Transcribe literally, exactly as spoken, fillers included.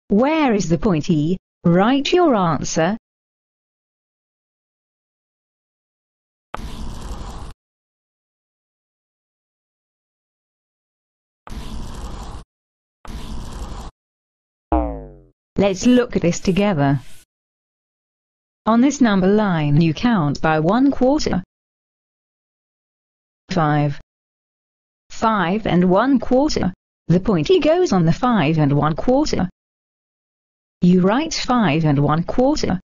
Where is the pointy? Write your answer. Let's look at this together. On this number line you count by one quarter. Five. Five and one quarter. The pointy goes on the five and one quarter. You write five and one quarter.